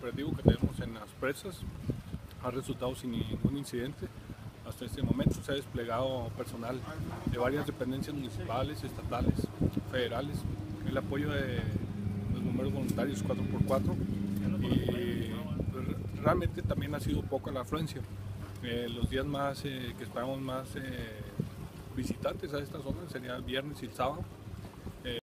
operativo que tenemos en las presas ha resultado sin ningún incidente. Hasta este momento se ha desplegado personal de varias dependencias municipales, estatales, federales, el apoyo de los bomberos voluntarios 4x4 y realmente también ha sido poca la afluencia. Los días que esperamos más visitantes a esta zona serían el viernes y el sábado.